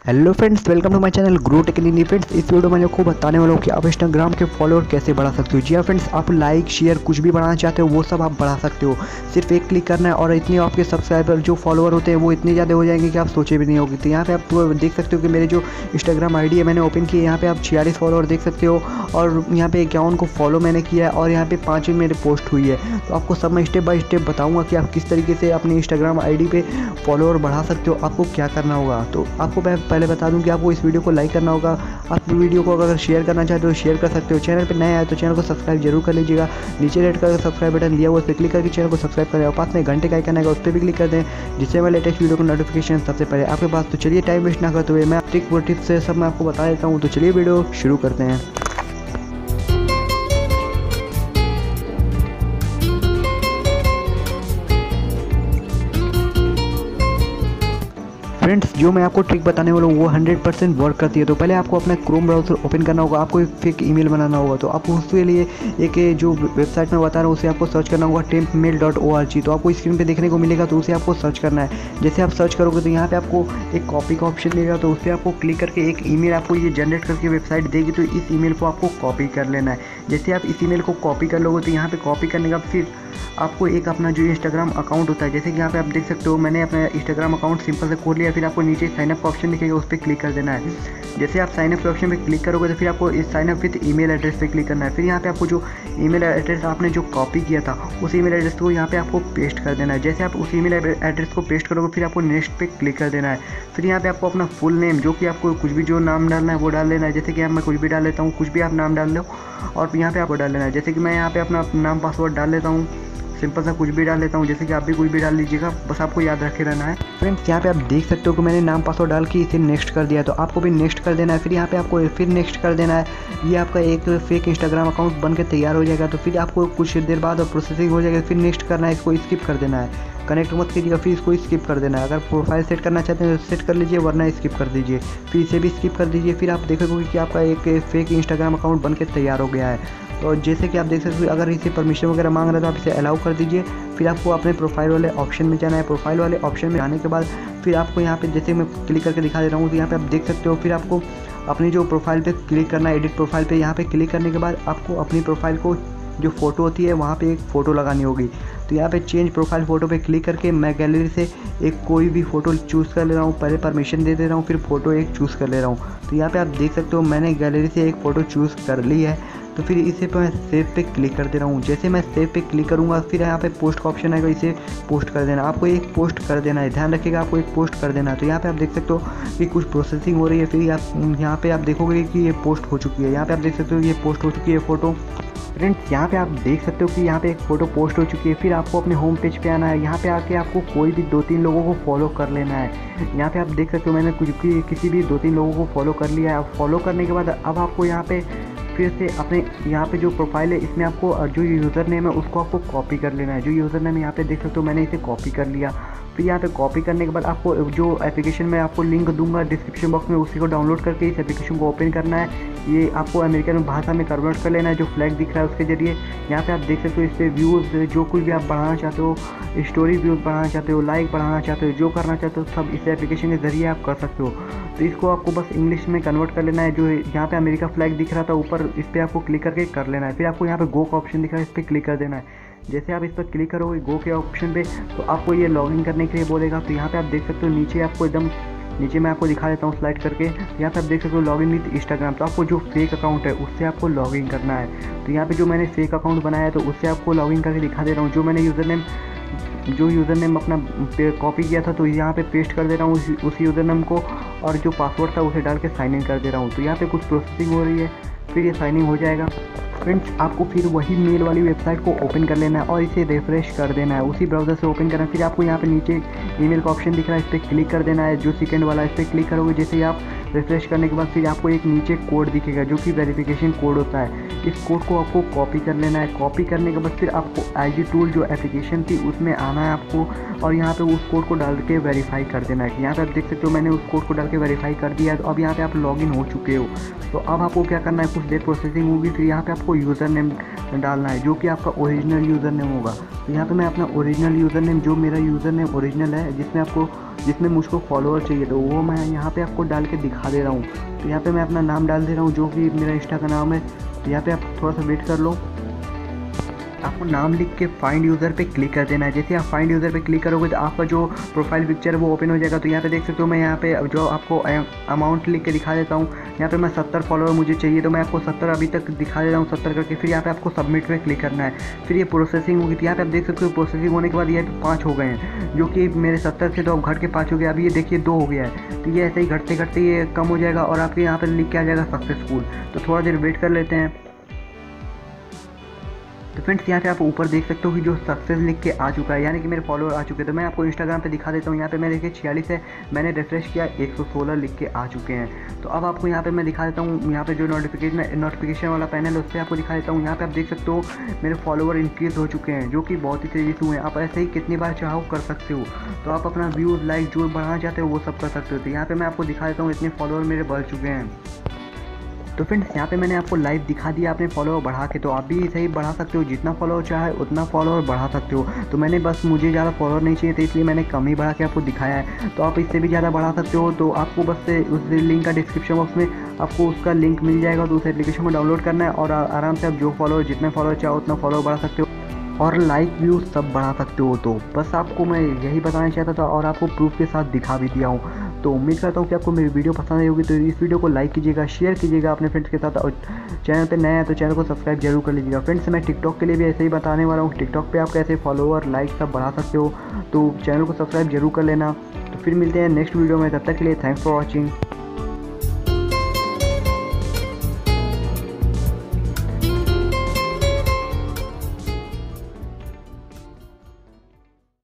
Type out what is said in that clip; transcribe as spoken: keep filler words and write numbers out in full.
Hello friends, welcome to my channel grow technically. Friends, इस video में आपको बताने वाला हूँ कि आप इंस्टाग्राम के फॉलोअर कैसे बढ़ा सकते हो। जी हाँ फ्रेंड्स, आप लाइक शेयर कुछ भी बढ़ाना चाहते हो वो सब आप बढ़ा सकते हो। सिर्फ एक क्लिक करना है और इतने आपके सब्सक्राइबर जो फॉलोअर होते हैं वो इतने ज़्यादा हो जाएंगे कि आप सोचे भी नहीं होगी। तो यहाँ पे आप देख सकते हो कि मेरे जो इंस्टाग्राम आई डी है मैंने ओपन की है। यहाँ पे आप छियालीस फॉलोअर देख सकते हो और यहाँ पे इक्यावन को फॉलो मैंने किया है और यहाँ पे पाँच मेरे पोस्ट हुई है। तो आपको सब मैं स्टेप बाय स्टेप बताऊँगा कि आप किस तरीके से अपनी इंस्टाग्राम आई डी पे फॉलोअर बढ़ा सकते हो, आपको क्या करना होगा। तो आपको मैं पहले बता दूं कि आपको इस वीडियो को लाइक करना होगा। आप वीडियो को अगर शेयर करना चाहते हो शेयर कर सकते हो। चैनल पे नए आए तो चैनल को सब्सक्राइब जरूर कर लीजिएगा। नीचे रेड कलर का सब्सक्राइब बटन दिया हुआ उस पर क्लिक करके चैनल को सब्सक्राइब करें और पास में घंटे का आइकन आएगा उस पर भी क्लिक कर दें, जिससे मैं लेटेस्ट वीडियो को नोटिफिकेशन सबसे पहले आपके पास। तो चलिए टाइम वेस्ट ना करते हुए मैं ट्रिक वो टिप्स से सब मैं आपको बता देता हूँ। तो चलिए वीडियो शुरू करते हैं। फ्रेंड्स, जो मैं आपको ट्रिक बताने वाला हूँ वो हंड्रेड परसेंट वर्क करती है। तो पहले आपको अपना क्रोम ब्राउज़र ओपन करना होगा, आपको एक फेक ईमेल बनाना होगा। तो आपको उसके लिए एक जो वेबसाइट में बता रहा हूँ उसे आपको सर्च करना होगा temp mail dot O R G. तो आपको स्क्रीन पे देखने को मिलेगा, तो उसे आपको सर्च करना है। जैसे आप सर्च करोगे तो यहाँ पे आपको एक कॉपी का ऑप्शन मिलेगा, तो उससे आपको क्लिक करके एक ईमेल आपको ये जनरेट करके वेबसाइट देगी। तो इस ईमेल को आपको कॉपी कर लेना है। जैसे आप इस ईमेल को कॉपी कर लोगे तो यहाँ पे कॉपी करने का फिर आपको एक अपना जो इंस्टाग्राम अकाउंट होता है, जैसे कि यहाँ पे आप देख सकते हो मैंने अपना इंस्टाग्राम अकाउंट सिंपल से खोल लिया। फिर आपको नीचे साइनअप का ऑप्शन दिखेगा, उस पर क्लिक कर देना है। जैसे आप साइनअप के ऑप्शन पे क्लिक करोगे तो फिर आपको इस साइनअप विद ईमेल एड्रेस पे क्लिक करना है। फिर यहाँ पे आपको जो ईमेल एड्रेस आपने जो कॉपी किया था उस ईमेल एड्रेस को यहाँ पे आपको पेस्ट कर देना है। जैसे आप उस ईमेल एड्रेस को पेस्ट करोगे फिर आपको नेक्स्ट पे क्लिक कर देना है। फिर यहाँ पे आपको अपना फुल नेम, जो कि आपको कुछ भी जो नाम डालना है वो डाल लेना है। जैसे कि मैं कुछ भी डाल लेता हूँ, कुछ भी आप नाम डाल लो और यहाँ पे आपको डाल लेना है। जैसे कि मैं यहाँ पे अपना नाम पासवर्ड डाल लेता हूँ, सिंपल सा कुछ भी डाल लेता हूँ। जैसे कि आप भी कुछ भी डाल लीजिएगा, बस आपको याद रखे रहना है। फ्रेंड्स, यहाँ पे आप देख सकते हो कि मैंने नाम पासवर्ड डाल के इसे नेक्स्ट कर दिया, तो आपको भी नेक्स्ट कर देना है। फिर यहाँ पे आपको फिर नेक्स्ट कर देना है। ये आपका एक फेक इंस्टाग्राम अकाउंट बन के तैयार हो जाएगा। तो फिर आपको कुछ देर बाद प्रोसेसिंग हो जाएगा, फिर नेक्स्ट करना है, इसको स्किप कर देना है। कनेक्ट मत कीजिएगा, फिर इसको स्किप कर देना है। अगर प्रोफाइल सेट करना चाहते हैं तो सेट कर लीजिए, वरना स्किप कर दीजिए। फिर इसे भी स्किप कर दीजिए। फिर आप देखोगे कि आपका एक फेक इंस्टाग्राम अकाउंट बन के तैयार हो गया है। तो जैसे कि आप देख सकते हो, अगर इसे परमिशन वगैरह मांग रहा है तो आप इसे अलाउ कर दीजिए। फिर आपको अपने प्रोफाइल वाले ऑप्शन में जाना है। प्रोफाइल वाले ऑप्शन में जाने के बाद फिर आपको यहाँ पे जैसे मैं क्लिक करके दिखा दे रहा हूँ, तो यहाँ पे आप देख सकते हो। फिर आपको अपनी जो प्रोफाइल पे क्लिक करना है, एडिट प्रोफाइल पे। यहाँ पे क्लिक करने के बाद आपको अपनी प्रोफाइल को जो फ़ोटो होती है वहाँ पे एक फ़ोटो लगानी होगी। तो यहाँ पे चेंज प्रोफाइल फ़ोटो पे क्लिक करके मैं गैलरी से एक कोई भी फ़ोटो चूज़ कर ले रहा हूँ। पहले परमिशन दे दे रहा हूँ, फिर फ़ोटो एक चूज़ कर ले रहा हूँ। तो यहाँ पे आप देख सकते हो मैंने गैलरी से एक फ़ोटो चूज़ कर ली है। तो फिर इसे पे मैं सेव पे क्लिक कर दे रहा हूँ। जैसे मैं सेव पे क्लिक करूँगा फिर यहाँ पे पोस्ट का ऑप्शन आएगा, इसे पोस्ट कर देना। आपको एक पोस्ट कर देना है, ध्यान रखिएगा, आपको एक पोस्ट कर देना है। तो यहाँ पे आप देख सकते हो कि कुछ प्रोसेसिंग हो रही है। फिर आप यहाँ पे आप देखोगे कि ये पोस्ट हो चुकी है। यहाँ पे आप देख सकते हो ये पोस्ट हो चुकी है फ़ोटो। फ्रेंड्स, यहाँ पे आप देख सकते हो कि यहाँ पे एक फ़ोटो पोस्ट हो चुकी है। फिर आपको अपने होम पेज पे आना है। यहाँ पे आके आपको कोई भी दो तीन लोगों को फॉलो कर लेना है। यहाँ पे आप देख सकते हो मैंने कुछ भी किसी भी दो तीन लोगों को फॉलो कर लिया है। फॉलो करने के बाद अब आपको यहाँ पे फिर से अपने यहाँ पे जो प्रोफाइल है इसमें आपको जो यूज़र नेम है उसको आपको कॉपी कर लेना है। जो यूज़र नेम यहाँ पे देख सकते हो मैंने इसे कॉपी कर लिया। फिर यहाँ पे कॉपी करने के बाद आपको जो एप्लीकेशन में आपको लिंक दूंगा डिस्क्रिप्शन बॉक्स में, उसी को डाउनलोड करके इस एप्लीकेशन को ओपन करना है। ये आपको अमेरिकन भाषा में कन्वर्ट कर लेना है, जो फ्लैग दिख रहा है उसके जरिए। यहाँ पे आप देख सकते हो इस पर व्यूज़ जो कुछ भी आप बढ़ाना चाहते हो, स्टोरी व्यूज़ बढ़ाना चाहते हो, लाइक बढ़ाना चाहते हो, जो करना चाहते हो सब इस एप्लीकेशन के जरिए आप कर सकते हो। तो इसको आपको बस इंग्लिश में कन्वर्ट कर लेना है। जो यहाँ पे अमेरिका फ्लैग दिख रहा था ऊपर, इस पर आपको क्लिक करके कर लेना है। फिर आपको यहाँ पे गो का ऑप्शन दिख रहा है, इस पर क्लिक कर देना है। जैसे आप इस पर क्लिक करोगे गो के ऑप्शन पे तो आपको ये लॉगिन करने के लिए बोलेगा। तो यहाँ पे आप देख सकते हो नीचे आपको एकदम नीचे मैं आपको दिखा देता हूँ स्लाइड करके। यहाँ पे आप देख सकते हो लॉगिन विद इंस्टाग्राम। तो आपको जो फेक अकाउंट है उससे आपको लॉगिन करना है। तो यहाँ पे जो मैंने फेक अकाउंट बनाया है तो उससे आपको लॉगिन करके दिखा दे रहा हूँ। जो मैंने यूज़र नेम जो यूज़र नेम अपना कॉपी किया था तो यहाँ पे पेस्ट कर दे रहा हूँ उस, उस यूज़र नेम को, और जो पासवर्ड था उसे डाल के साइन इन कर दे रहा हूँ। तो यहाँ पे कुछ प्रोसेसिंग हो रही है, फिर ये साइन इन हो जाएगा। फ्रेंड्स, आपको फिर वही मेल वाली वेबसाइट को ओपन कर लेना है और इसे रिफ्रेश कर देना है, उसी ब्राउज़र से ओपन करना है। फिर आपको यहाँ पे नीचे ईमेल का ऑप्शन दिख रहा है, इस पर क्लिक कर देना है, जो सेकंड वाला, इस पर क्लिक करोगे। जैसे ही आप रिफ्रेश करने के बाद फिर आपको एक नीचे कोड दिखेगा जो कि वेरिफिकेशन कोड होता है। इस कोड को आपको कॉपी कर लेना है। कॉपी करने के बाद फिर आपको आईजी टूल जो एप्लीकेशन थी उसमें आना है आपको, और यहाँ पे उस कोड को डाल के वेरीफाई कर देना है। यहाँ पे आप देख सकते हो मैंने उस कोड को डाल के वेरीफाई कर दिया है। तो अब यहाँ पे आप लॉगिन हो चुके हो। तो अब आपको क्या करना है, कुछ देर प्रोसेसिंग होगी, फिर यहाँ पे आपको यूज़र नेम डालना है जो कि आपका ओरिजिनल यूज़र नेम होगा। तो यहाँ पे मैं अपना ओरिजिनल यूज़र नेम, जो मेरा यूज़र नेम ओरिजिनल है, जिसमें आपको जिसमें मुझको फॉलोअर चाहिए, तो वो मैं यहाँ पे आपको डाल के दिखा दे रहा हूँ। तो यहाँ पे मैं अपना नाम डाल दे रहा हूँ जो कि मेरा इंस्टा का नाम है। तो यहाँ पे आप थोड़ा सा वेट कर लो। आपको नाम लिख के फाइंड यूज़र पे क्लिक कर देना है। जैसे आप फाइंड यूज़र पे क्लिक करोगे तो आपका जो प्रोफाइल पिक्चर है वो ओपन हो जाएगा। तो यहाँ पे देख सकते हो मैं यहाँ पे जो आपको अमाउंट लिख के दिखा देता हूँ। यहाँ पे मैं सत्तर फॉलोअर मुझे चाहिए, तो मैं आपको सत्तर अभी तक दिखा दे रहा हूँ, सत्तर करके। फिर यहाँ पे आपको सबमिट पे क्लिक करना है। फिर ये प्रोसेसिंग होगी। तो यहाँ पे आप देख सकते हो प्रोसेसिंग होने के बाद ये पाँच हो गए हैं, जो कि मेरे सत्तर थे तो अब घट के पाँच हो गया। अभी ये देखिए दो हो गया है। तो ये ऐसे ही घटते घटते ये कम हो जाएगा और आपके यहाँ पर लिख के आ जाएगा सक्सेसफुल। तो थोड़ा देर वेट कर लेते हैं। तो फ्रेंड्स यहाँ पे आप ऊपर देख सकते हो कि जो सक्सेस लिख के आ चुका है, यानी कि मेरे फॉलोअर आ चुके हैं। तो मैं आपको इंस्टाग्राम पे दिखा देता हूँ। यहाँ पे मैं देखिए छियालीस है, मैंने रिफ्रेश किया एक सौ सोलह लिख के आ चुके हैं। तो अब आपको यहाँ पे मैं दिखा देता हूँ, यहाँ पे जो नोटिफिकेशन नोटिफिकेशन वाला पैनल है उस पर आपको दिखा देता हूँ। यहाँ पे आप देख सकते हो मेरे फॉलोअर इंक्रीज़ हो चुके हैं, जो कि बहुत ही तेज़ी से हुए हैं। आप ऐसे ही कितनी बार चाहो कर सकते हो। तो आप अपना व्यूज़ लाइक जो बढ़ाना चाहते हो वो सब कर सकते हो। तो यहाँ पर मैं आपको दिखा देता हूँ इतने फॉलोअर मेरे बढ़ चुके हैं। तो फ्रेंड्स यहाँ पे मैंने आपको लाइव दिखा दिया अपने फॉलोअर बढ़ा के। तो आप भी इसे ही बढ़ा सकते हो, जितना फॉलोअर चाहे उतना फॉलोअर बढ़ा सकते हो। तो मैंने बस मुझे ज़्यादा फॉलोअर नहीं चाहिए, तो इसलिए मैंने कम ही बढ़ा के आपको दिखाया है। तो आप इससे भी ज़्यादा बढ़ा सकते हो। तो आपको बस उस लिंक का डिस्क्रिप्शन बॉक्स में आपको उसका लिंक मिल जाएगा। तो उस एप्लीकेशन को डाउनलोड करना है और आराम से आप जो फॉलोअर जितने फॉलोअर चाहो उतना फॉलोअर बढ़ा सकते हो और लाइक व्यू सब बढ़ा सकते हो। तो बस आपको मैं यही बताना चाहता था और आपको प्रूफ के साथ दिखा भी दिया हूँ। तो उम्मीद करता हूँ कि आपको मेरी वीडियो पसंद आई होगी। तो इस वीडियो को लाइक कीजिएगा, शेयर कीजिएगा अपने फ्रेंड्स के साथ, और चैनल पे नया है तो चैनल को सब्सक्राइब जरूर कर लीजिएगा। फ्रेंड्स मैं टिकटॉक के लिए भी ऐसे ही बताने वाला हूँ। टिकटॉक पे आप कैसे फॉलोअर लाइक सब बढ़ा सकते हो, तो चैनल को सब्सक्राइब जरूर कर लेना। तो फिर मिलते हैं नेक्स्ट वीडियो में, तब तक के लिए थैंक्स फॉर वॉचिंग।